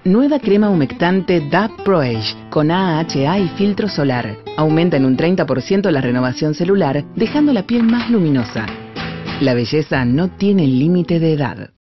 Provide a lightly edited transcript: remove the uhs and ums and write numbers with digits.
Nueva crema humectante DAP Pro Age con AHA y filtro solar. Aumenta en un 30% la renovación celular, dejando la piel más luminosa. La belleza no tiene límite de edad.